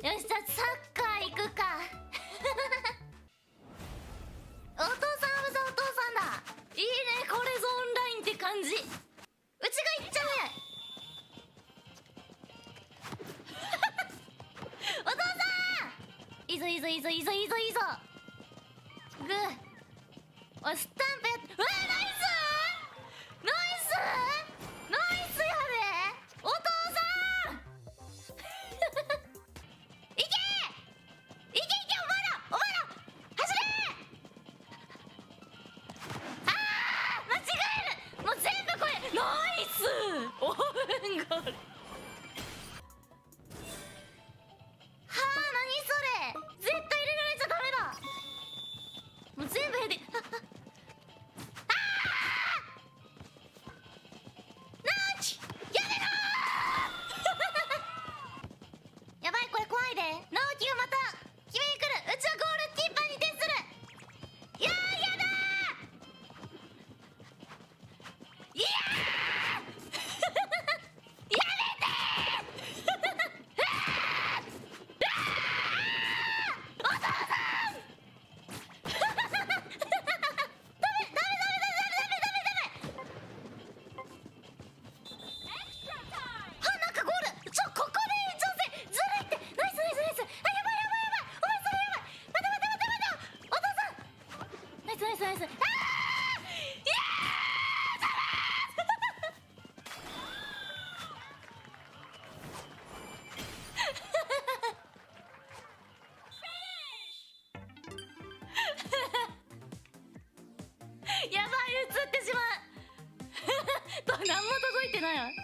よし、じゃあサッカー行くかお父さんはさ、お父さんだ。いいね、これぞオンラインって感じ。うちが行っちゃうやんお父さん、いいぞいいぞいいぞいいぞいいぞいいぞ。グー、おいスタンプやっ、うわ、ナイスナイスナイスやでお父さんいけいけいけ、お前らお前ら走れー。あー、間違える、もう全部これナイスオウンゴール。はあ、何それ、絶対入れられちゃダメだ。もう全部ヘディ、ナーチやめろーやばい、これ怖いで。直樹がまた決めに来る。うちはゴールキーパーに徹する。いやー、やだー、いやーやめてーお父さんあ、なんかゴール、ここで延長戦ずるいって。ナイスナイスナイス。あ、やばいやばいやばい、お前それやばい。待て待て待て待て、お父さんナイスナイスナイス。あー、いやーやばい、映ってしまう何も届いてないわ。